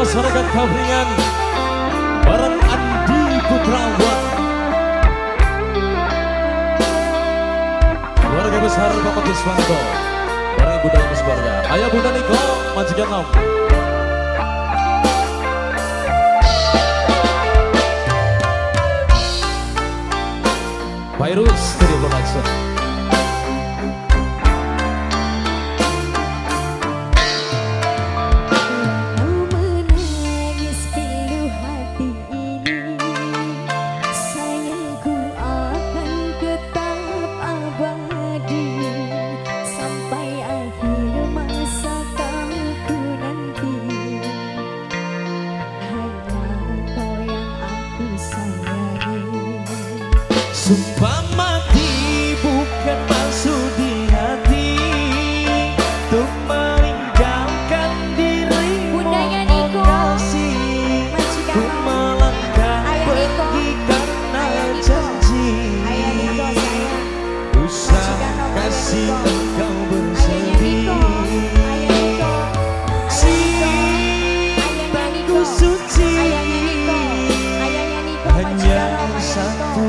masyarakat Kavringan bareng Andi Putrawan, keluarga besar Bapak Guswanto bareng Ibu Dalam Keluarga. Ayah Bunda Niko, majikan Om. Virus Studio Production. Sumpah mati bukan maksud di hati untuk meninggalkan dirimu. Oh kasih, ku melangkah pergi karena janji. Usah kasih engkau bersedih. Cintaku suci hanya satu.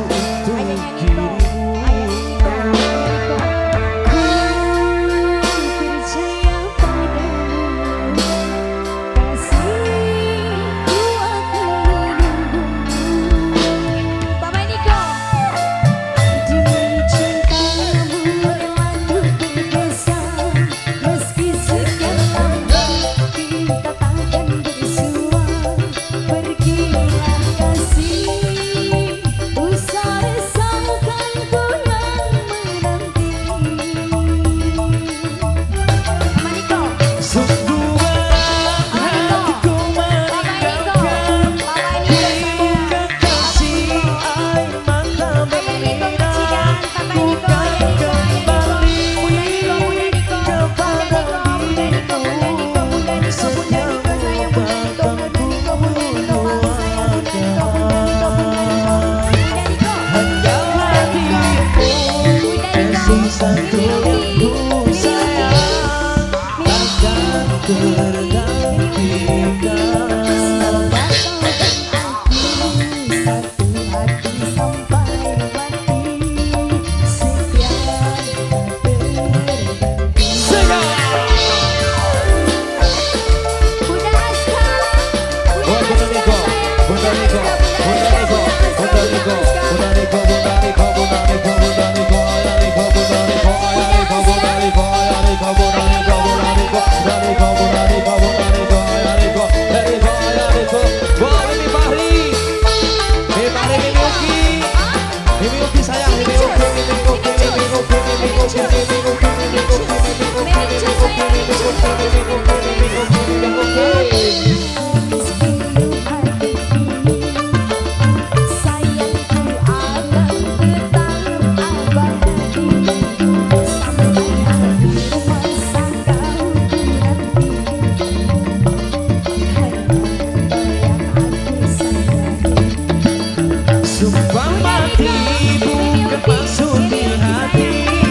Sumpah mati bukan maksud di hati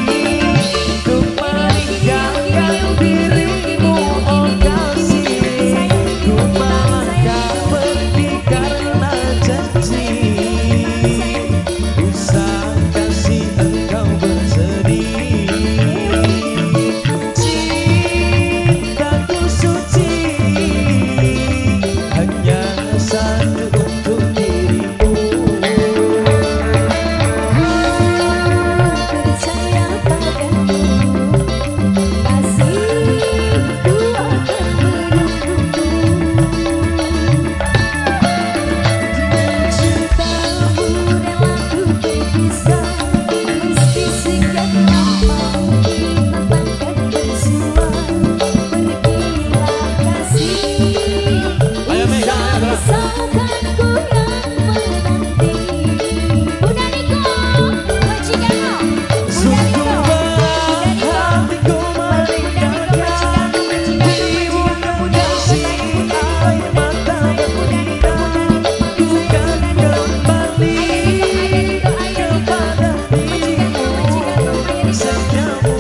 untuk meninggalkan dirimu. Oh kasih, ku melangkah pergi karena janji. Usah kasih engkau bersedih. Cintaku suci hanya satu untuk dirimu. Yeah.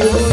Suci